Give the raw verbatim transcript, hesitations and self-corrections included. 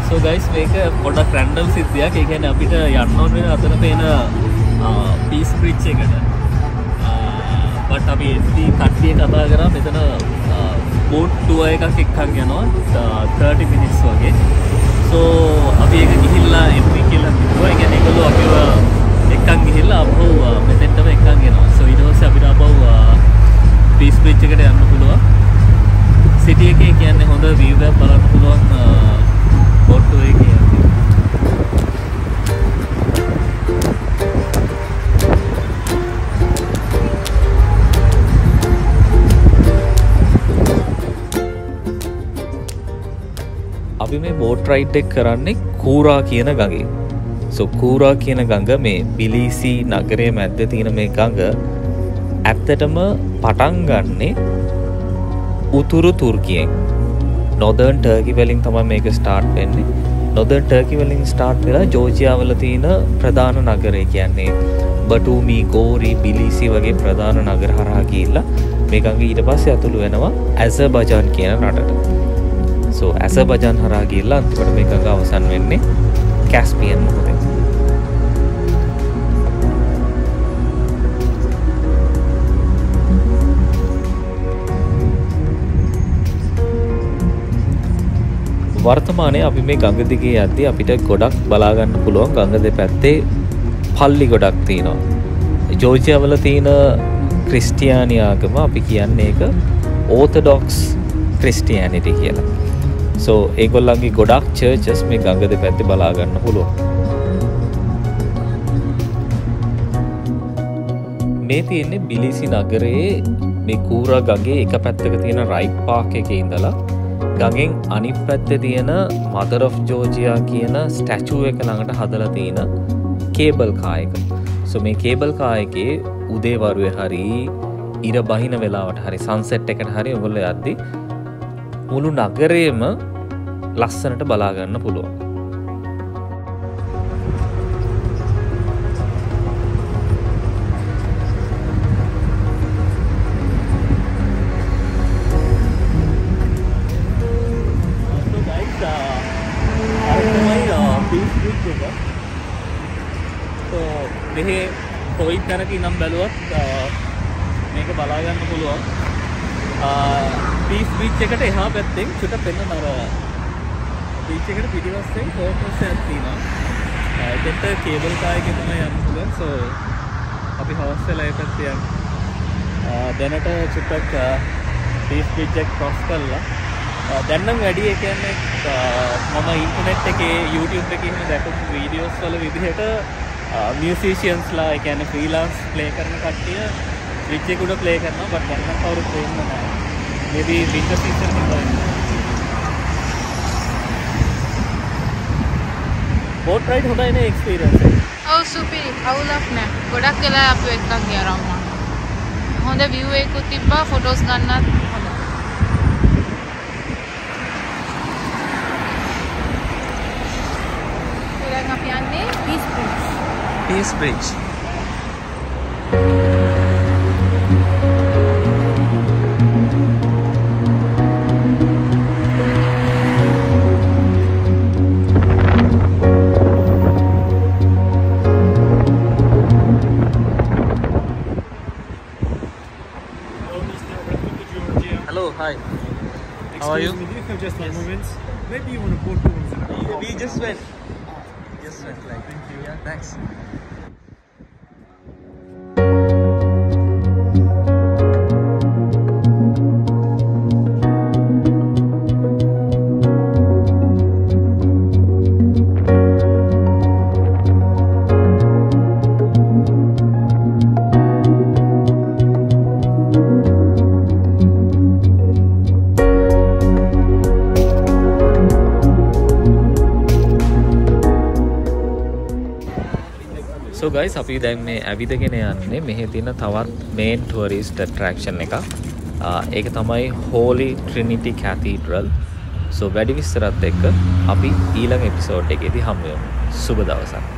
So guys, මේක පොඩක් random සිද්ධියක්. ඒ කියන්නේ අපිට යන්න ඕන වෙන අතන පේන පීස් බ්‍රිජ් එකට. බට් අපි එස්ටි කට්ටිය කතා කරා මෙතන බෝට් ටුවර් එකක් එක්කන් යනවා thirty minutes වගේ. So අපි ඒක ගිහිල්ලා එන්ට්‍රි කියලා කිව්වා. ඒ කියන්නේ ඒගොල්ලෝ අපිව එක්කන් ගිහිල්ලා අපහු මෙතෙන්ටම එක්කන් එනවා. So ඊට පස්සේ අපිට අපහු පීස් බ්‍රිජ් එකට යන්න පුළුවන්. සිටි එකේ කියන්නේ හොඳ view එකක් බලන්න පුළුවන් බෝට් ටුවර් එකේ. අපි මේ බෝට් රයිඩ් එක කරන්නේ කූරා කියන ගඟේ. So කූරා කියන ගඟ මේ බිලිසි නගරයේ මැද්දේ තියෙන මේ ගඟ ඇත්තටම පටන් ගන්නේ උතුරු තුර්කියෙන්. Northern Turkey වලින් තමයි මේක ස්ටාර්ට් වෙන්නේ. Northern Turkey වලින් ස්ටාර්ට් වෙලා ජෝර්ජියා වල තියෙන ප්‍රධාන නගරය කියන්නේ බටූමි, ගෝරි, බිලිසි වගේ ප්‍රධාන නගර හරහා ගිහිල්ලා මේ ගඟ ඊට පස්සේ අතුළු වෙනවා ඇසර්බයිජාන් කියන රටට. So ඇසර්බයිජාන් හරහා ගිහිල්ලා අන්තිමට මේ ගඟ අවසන් වෙන්නේ Caspian මුහුදේ. වර්තමානයේ අපි මේ ගඟ දිගේ යද්දී අපිට ගොඩක් බලා ගන්න පුළුවන් ගඟ දෙපැත්තේ පල්ලි ගොඩක් තියෙනවා. ජෝර්ජියා වල තියෙන ක්‍රිස්තියානි ආගම අපි කියන්නේ ඒක ඕර්තොඩොක්ස් ක්‍රිස්තියානිටි කියලා. So ඒගොල්ලන්ගේ ගොඩක් චර්චස් මේ ගඟ දෙපැත්තේ බලා ගන්න පුළුවන්. මේ තියෙන්නේ බිලිසි නගරයේ මේ කූරා ගඟේ එක පැත්තක තියෙන රයිඩ් පාක් එකේ ඉඳලා ගඟෙන් අනිත් පැත්තේ තියෙන මදර් ඔෆ් ජෝර්ජියා කියන ස්ටැචු එක ළඟට හදලා තියෙන කේබල් කාර් එක. So මේ කේබල් කාර් එකේ උදේ වරුවේ හරි ඉර බහින වෙලාවට හරි සන්සෙට් එකට හරි ඔයගොල්ලෝ යද්දි මුළු නගරේම ලස්සනට බලා ගන්න පුළුවන්. So මෙහි කොයි තැනක ඉඳන් බැලුවත් මේක බලා ගන්න පුළුවන්. පීස් බීච් එකට එහා පැත්තෙන් චුට පෙන්නන අර බීච් එකට පිටිපස්සෙන් හෝටල්ස් එකක් තියෙනවා. ඒකට කේබල් කාර් එකේ තමයි යන්න පුළුවන්. So අපි හවස් වෙලා ඒ පැත්තේ යන්න. දැනට චුට්ටක් පීස් බීච් එක ක්‍රොස් කරලා දැන් නම් වැඩි ඒ කියන්නේ මම ඉන්ටර්නෙට් එකේ YouTube එකේ එහෙම දැකපු වීඩියෝස් වල විදිහට මියුසිෂියන්ස්ලා ඒ කියන්නේ ෆ්‍රීලාන්ස් ප්ලේ කරන කට්ටිය බ්‍රිජ් එක උඩ ප්ලේ කරනවා. බට් දැන් නම් කවුරුත් වෙන්නේ නැහැ. maybe winter season එකේ boat ride හොඳයි නේ experience එක. ඔව් සුපිරි. අවුලක් නැහැ. ගොඩක් වෙලා අපි එක්කන් ගියා රවුමා. හොඳ view එකකුත් තිබ්බා photos ගන්නත් හොඳයි. දැන් අපි යන්නේ Peace Bridge. Peace Bridge. Hello, hi. Excuse How are you? Me, do you have just like Yes. moments? Maybe you want to put tours in We, we just went. Just went like. Thank you. Yeah, thanks. So guys, අපි දැන් මේ ඇවිදගෙන යන්නේ මෙහි තියෙන තවත් main tourist attraction එකක්. ඒක තමයි Holy Trinity Cathedral. So වැඩි විස්තරත් එක්ක අපි ඊළඟ එපිසෝඩ් එකේදී හමු වෙමු. සුබ දවසක්.